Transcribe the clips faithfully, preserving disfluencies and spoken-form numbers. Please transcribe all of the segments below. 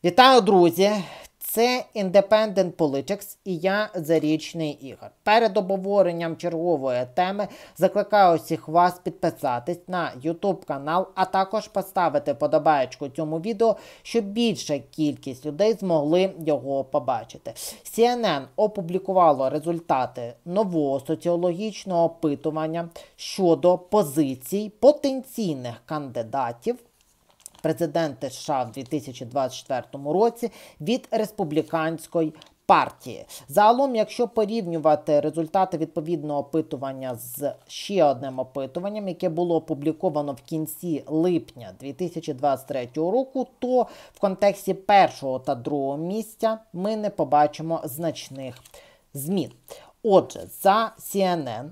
Вітаю, друзі! Це Independent Politics і я, Зарічний Ігор. Перед обговоренням чергової теми закликаю всіх вас підписатись на YouTube канал, а також поставити подобаєчку цьому відео, щоб більша кількість людей змогли його побачити. Сі Ен Ен опублікувало результати нового соціологічного опитування щодо позицій потенційних кандидатів президента США в дві тисячі двадцять четвертому році від республіканської партії. Загалом, якщо порівнювати результати відповідного опитування з ще одним опитуванням, яке було опубліковано в кінці липня дві тисячі двадцять третього року, то в контексті першого та другого місця ми не побачимо значних змін. Отже, за Сі Ен Ен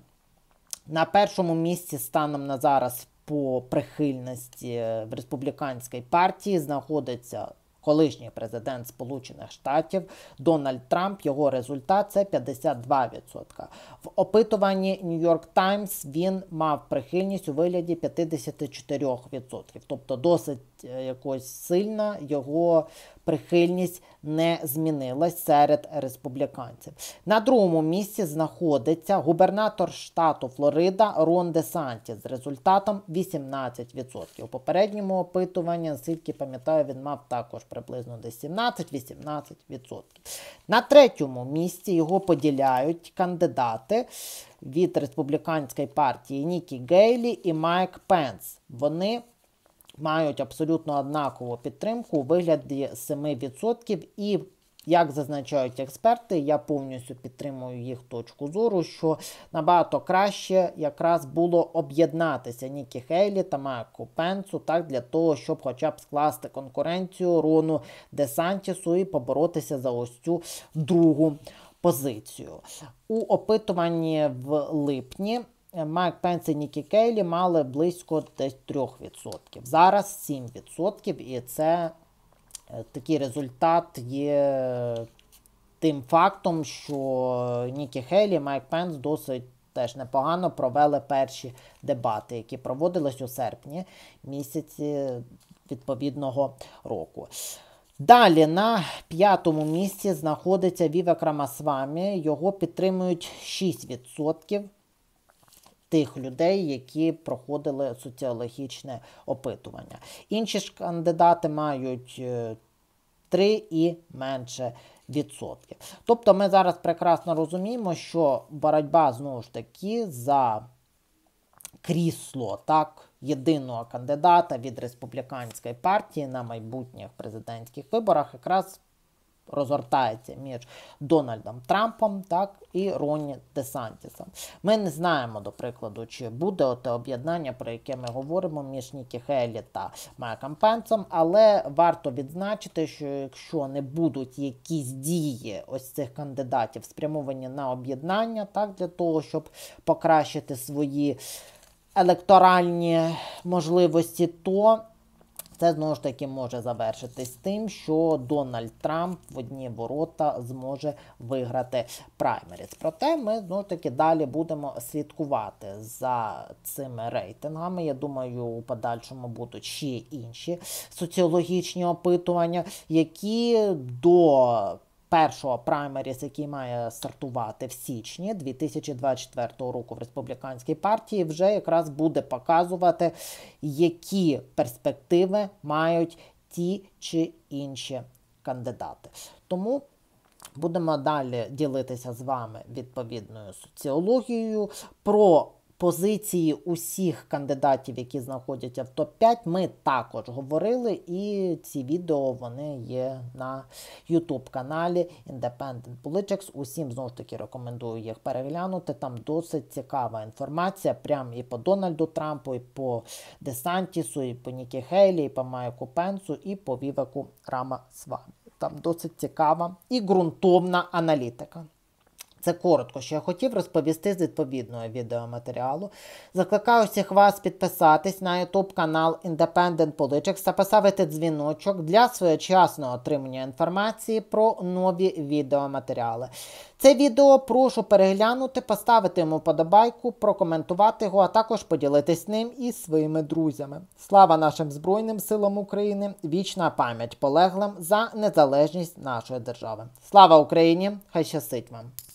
на першому місці станом на зараз по прихильності в республіканській партії знаходиться колишній президент Сполучених Штатів Дональд Трамп. Його результат – це п'ятдесят два відсотки. В опитуванні New York Times він мав прихильність у вигляді п'ятдесят чотири відсотки. Тобто досить якось сильна його прихильність не змінилась серед республіканців. На другому місці знаходиться губернатор штату Флорида Рон Де Сантіс з результатом вісімнадцять відсотків. У попередньому опитуванні, наскільки пам'ятаю, він мав також приблизно десь сімнадцять-вісімнадцять відсотків. На третьому місці його поділяють кандидати від республіканської партії Нікі Гейлі і Майк Пенс. Вони мають абсолютно однакову підтримку у вигляді семи відсотків і, як зазначають експерти, я повністю підтримую їх точку зору, що набагато краще якраз було об'єднатися Нікі Гейлі та Майку Пенсу так, для того, щоб хоча б скласти конкуренцію Рону Де Сантісу і поборотися за ось цю другу позицію. У опитуванні в липні Майк Пенс і Нікі Гейлі мали близько десь трьох відсотків. Зараз сім відсотків, і це такий результат є тим фактом, що Нікі Гейлі і Майк Пенс досить теж непогано провели перші дебати, які проводились у серпні місяці відповідного року. Далі на п'ятому місці знаходиться Вівек Рамасвамі. Його підтримують шість відсотків тих людей, які проходили соціологічне опитування. Інші ж кандидати мають три і менше відсотків. Тобто ми зараз прекрасно розуміємо, що боротьба, знову ж таки, за крісло, так, єдиного кандидата від республіканської партії на майбутніх президентських виборах якраз розгортається між Дональдом Трампом, так, і Роні Де Сантісом. Ми не знаємо, до прикладу, чи буде оте об'єднання, про яке ми говоримо, між Нікі Гейлі та Майком Пенсом, але варто відзначити, що якщо не будуть якісь дії ось цих кандидатів спрямовані на об'єднання, так, для того, щоб покращити свої електоральні можливості, то це, знову ж таки, може завершитись тим, що Дональд Трамп в одні ворота зможе виграти праймеріс. Проте ми, знову ж таки, далі будемо слідкувати за цими рейтингами. Я думаю, у подальшому будуть ще інші соціологічні опитування, які до першого праймеріс, який має стартувати в січні дві тисячі двадцять четвертого року в республіканській партії, вже якраз буде показувати, які перспективи мають ті чи інші кандидати. Тому будемо далі ділитися з вами відповідною соціологією. Про позиції усіх кандидатів, які знаходяться в топ п'ять, ми також говорили, і ці відео, вони є на YouTube-каналі Independent Politics. Усім, знову ж таки, рекомендую їх переглянути. Там досить цікава інформація, прям і по Дональду Трампу, і по Де Сантісу, і по Нікі Гейлі, і по Майку Пенсу, і по Вівеку Рамасвамі. Там досить цікава і ґрунтовна аналітика. Це коротко, що я хотів розповісти з відповідного відеоматеріалу. Закликаю всіх вас підписатись на YouTube канал Independent Politics та поставити дзвіночок для своєчасного отримання інформації про нові відеоматеріали. Це відео прошу переглянути, поставити йому вподобайку, прокоментувати його, а також поділитись ним із своїми друзями. Слава нашим Збройним силам України, вічна пам'ять полеглим за незалежність нашої держави. Слава Україні! Хай щастить вам!